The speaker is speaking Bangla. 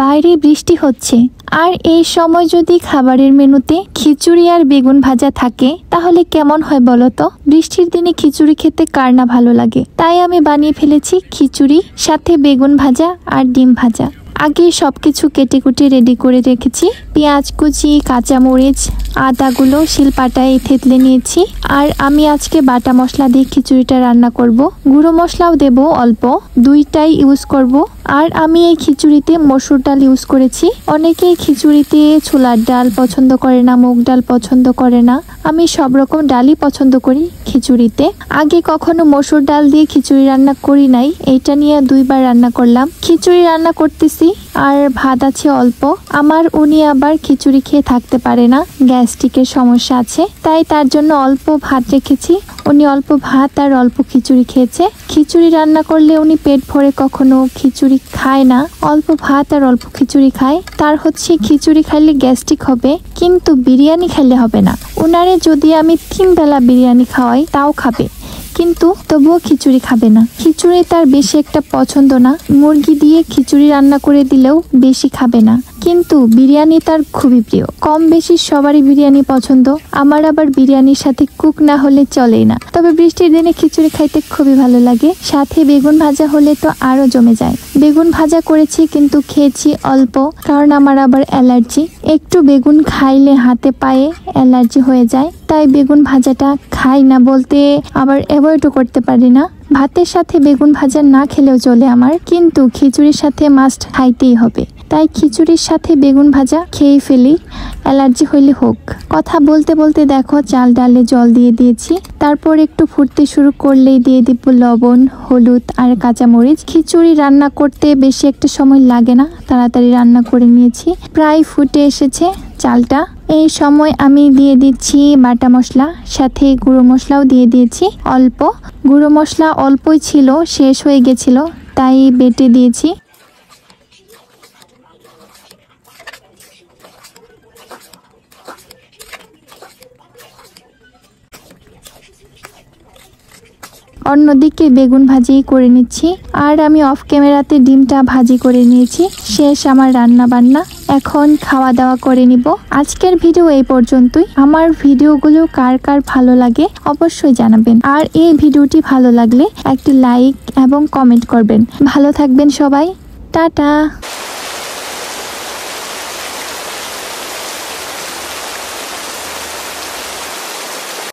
বাইরে বৃষ্টি হচ্ছে, আর এই সময় যদি খাবারের মেনুতে খিচুড়ি আর বেগুন ভাজা থাকে তাহলে কেমন হয় বলো তো? বৃষ্টির দিনে খিচুড়ি খেতে কার না ভালো লাগে। তাই আমি বানিয়ে ফেলেছি খিচুড়ি, সাথে বেগুন ভাজা আর ডিম ভাজা। আগে সবকিছু কেটে কুটে রেডি করে রেখেছি। পেঁয়াজ কুচি, কাঁচামরিচ, আদাগুলো শিলপাটায় থেতলে নিয়েছি। আর আমি আজকে বাটা মশলা দিয়ে খিচুড়িটা রান্না করব। গুঁড়ো মশলাও দেব অল্প, দুইটাই ইউজ করব। আর আমি এই খিচুড়িতে মসুর ডাল ইউজ করেছি। অনেকে খিচুড়িতে ছোলার ডাল পছন্দ করে না, মুগ ডাল পছন্দ করে না। আমি সব রকম ডালই পছন্দ করি খিচুড়িতে। আগে কখনো মসুর ডাল দিয়ে খিচুড়ি রান্না করি নাই, এইটা নিয়ে 2বার রান্না করলাম। খিচুড়ি রান্না করতেছি আর ভাত আছে অল্প। আমার উনি আবার খিচুড়ি খেয়ে থাকতে পারে না, গ্যাস্ট্রিকের সমস্যা আছে, তাই তার জন্য অল্প ভাত রেখেছি। উনি অল্প ভাত আর অল্প খিচুড়ি খেয়েছে। খিচুড়ি রান্না করলে উনি পেট ভরে কখনো খিচুড়ি খায় না, অল্প ভাত আর অল্প খিচুড়ি খায়। তার হচ্ছে খিচুড়ি খাইলে গ্যাস্ট্রিক হবে, কিন্তু বিরিয়ানি খাইলে হবে না। উনারে যদি আমি 3 বেলা বিরিয়ানি খাওয়াই তাও খাবে, কিন্তু তবুও খিচুড়ি খাবে না। খিচুড়ি তার বেশি একটা পছন্দ না। মুরগি দিয়ে খিচুড়ি রান্না করে দিলেও বেশি খাবে না, কিন্তু বিরিয়ানি তার খুবই প্রিয়। কম বেশি সবারই বিরিয়ানি পছন্দ। আমার আবার বিরিয়ানির সাথে কুক না হলে চলেই না। তবে বৃষ্টির দিনে খিচুড়ি খাইতে খুবই ভালো লাগে। সাথে বেগুন ভাজা হলে তো আরো জমে যায়। বেগুন ভাজা করেছি কিন্তু খেয়েছি অল্প, কারণ আমার আবার অ্যালার্জি। একটু বেগুন খাইলে হাতে পায়ে অ্যালার্জি হয়ে যায়, তাই বেগুন ভাজাটা খাই না বলতে আবার অ্যাভয়েডও করতে পারি না। ভাতের সাথে বেগুন ভাজা না খেলেও চলে আমার, কিন্তু খিচুড়ির সাথে মাস্ট খাইতেই হবে। তাই খিচুড়ির সাথে বেগুন ভাজা খেয়ে ফেলি, অ্যালার্জি হইলে হোক। কথা বলতে বলতে দেখো চাল ডালে জল দিয়ে দিয়েছি। তারপর একটু ফুটতে শুরু করলেই দিয়ে দিব লবণ, হলুদ আর কাঁচামরিচ। খিচুড়ি রান্না করতে বেশি একটা সময় লাগে না, তাড়াতাড়ি রান্না করে নিয়েছি। প্রায় ফুটে এসেছে চালটা। এই সময় আমি দিয়ে দিচ্ছি বাটা মশলা, সাথে গুঁড়ো মশলাও দিয়ে দিয়েছি অল্প। গুঁড়ো মশলা অল্পই ছিল, শেষ হয়ে গেছিল, তাই বেটে দিয়েছি। অন্যদিকে বেগুন ভাজি করে নিচ্ছি, আর আমি অফ ক্যামেরাতে ডিমটা ভাজি করে নিয়েছি। শেষ আমার রান্না বান্না, এখন খাওয়া দাওয়া করে নিব। আজকের ভিডিও এই পর্যন্তই। আমার ভিডিওগুলো কার কার ভালো লাগে অবশ্যই জানাবেন, আর এই ভিডিওটি ভালো লাগলে একটি লাইক এবং কমেন্ট করবেন। ভালো থাকবেন সবাই, টাটা।